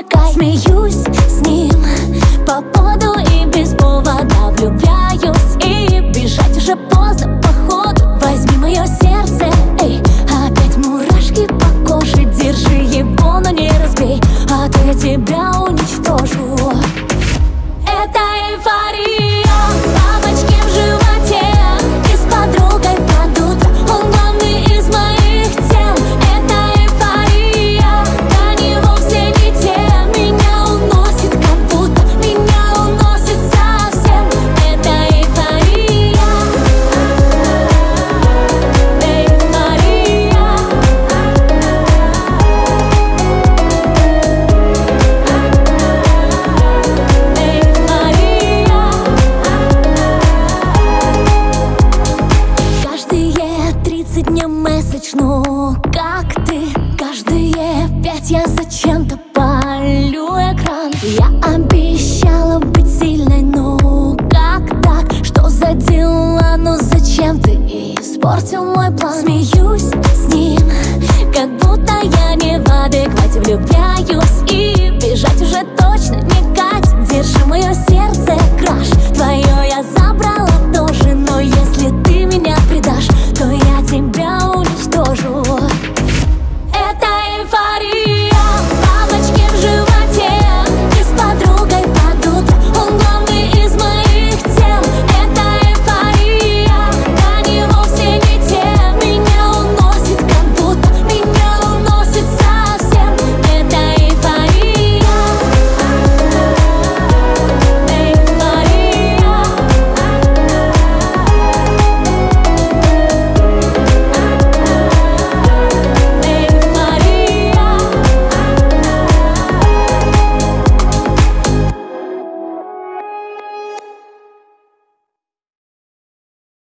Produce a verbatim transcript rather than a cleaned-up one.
пускай. Смеюсь с ним по поводу и без повода, влюбляюсь, и бежать уже поздно, походу. Возьми мое сердце, эй, опять мурашки по коже. Держи его, но не разбей, а то я тебя уничтожу. Это эйфория.